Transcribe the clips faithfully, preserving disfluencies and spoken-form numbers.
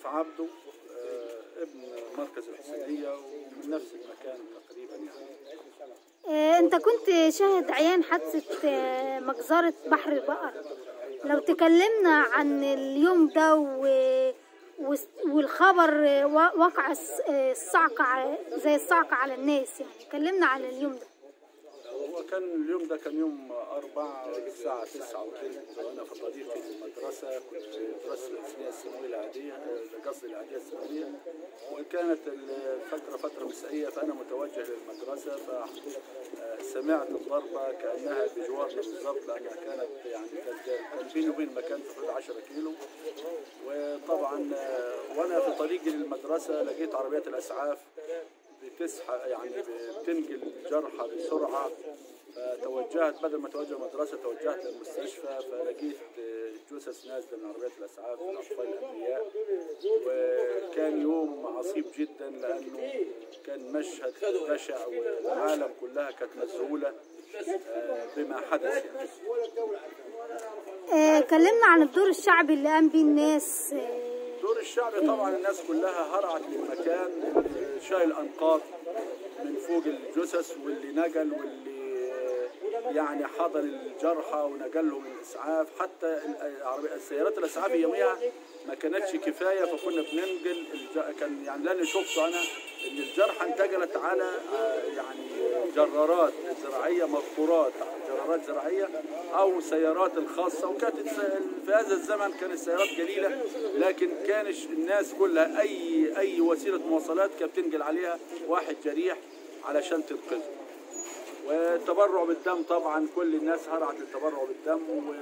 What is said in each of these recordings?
عبده ابن مركز الحسينية ومن نفس المكان تقريبا يعني. انت كنت شاهد عيان حادثة مجزرة بحر البقر، لو تكلمنا عن اليوم ده والخبر وقع الصعقة زي الصعقة على الناس، يعني كلمنا عن اليوم ده. هو كان اليوم ده كان يوم أربعة الساعة تسعة وثلث وأنا في طريقي المدرسة، كنت في دراسة الثانوية الثانوية العادية قصدي العادية الثانوية، وكانت الفترة فترة مسائية فأنا متوجه للمدرسة فسمعت الضربة كأنها بجوارنا بالضبط لأنها كانت يعني كان بيني وبين المكان تقريبا عشرة كيلو. وطبعا وأنا في طريقي للمدرسة لقيت عربيات الإسعاف بتسحب يعني بتنقل الجرحى بسرعه، فتوجهت بدل ما اتوجه المدرسه توجهت للمستشفى فلقيت جثث نازله من عربيات الاسعاف من اطفال الانبياء. وكان يوم عصيب جدا لانه كان مشهد بشع والعالم كلها كانت مذهوله بما حدث يعني. آه كلمنا عن الدور الشعبي اللي قام بيه الناس. الدور الشعبي طبعا الناس كلها هرعت للمكان، شايل انقاض من فوق الجثث واللي نقل واللي يعني حضن الجرحى ونقلهم الاسعاف، حتى السيارات الاسعاف يوميها ما كانتش كفايه فكنا بننقل كان يعني اللي انا شفته انا ان الجرحى انتقلت على يعني جرارات زراعيه مقطورات جرارات زراعيه او سيارات الخاصه، وكانت في هذا الزمن كانت السيارات قليله لكن كانش الناس كلها اي اي وسيله مواصلات كانت بتنقل عليها واحد جريح علشان تنقذه. والتبرع بالدم طبعا كل الناس هرعت للتبرع بالدم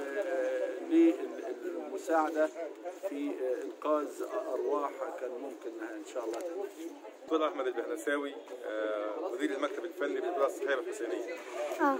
وللمساعده في انقاذ ارواح كان ممكن ان شاء الله. دكتور احمد البهنساوي مدير المكتب الفني بالقرى الصحيه الحسينيه. اه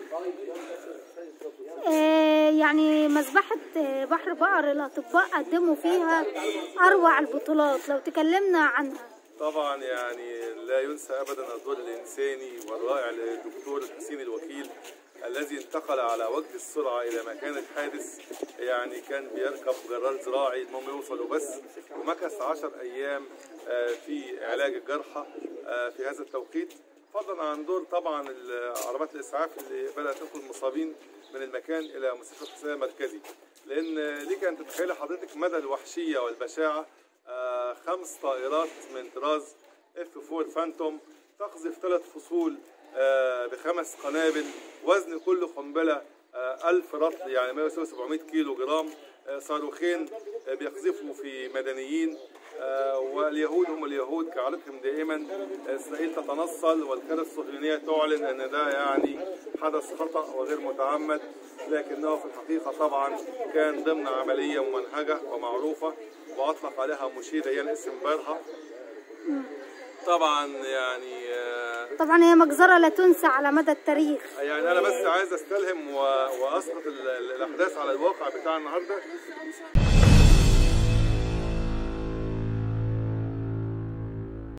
يعني مذبحة بحر بقر الأطباء قدموا فيها أروع البطولات، لو تكلمنا عنها. طبعا يعني لا ينسى أبدا الدور الإنساني والرائع للدكتور الحسيني الوكيل الذي انتقل على وجه السرعة إلى مكان الحادث، يعني كان بيركب جرار زراعي المهم يوصل وبس، ومكث عشر أيام في علاج الجرحى في هذا التوقيت، فضلا عن دور طبعا عربات الإسعاف اللي بدأت تنقل المصابين من المكان إلى مستشفى الحسينية المركزي. لأن ليك أن تتخيل حضرتك مدى الوحشية والبشاعة، آه خمس طائرات من طراز اف أربعة فانتوم تقذف ثلاث فصول آه بخمس قنابل، وزن كل قنبله آه ألف رطل يعني ما يساوي سبعمائة كيلو جرام، آه صاروخين آه بيقذفوا في مدنيين، آه واليهود هم اليهود كعادتهم دائما، اسرائيل تتنصل والقياده الصهيونيه تعلن ان ده يعني حدث خطا وغير متعمد، لكنه في الحقيقه طبعا كان ضمن عمليه ممنهجه ومعروفه واطلق عليها مشير هي الاسم برها. طبعا يعني طبعا هي مجزره لا تنسى على مدى التاريخ. يعني انا بس عايز استلهم واسقط الاحداث على الواقع بتاع النهارده.